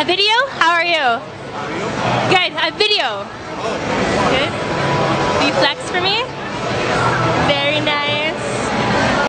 video? How are you? Good, a video. Good. Will you flex for me?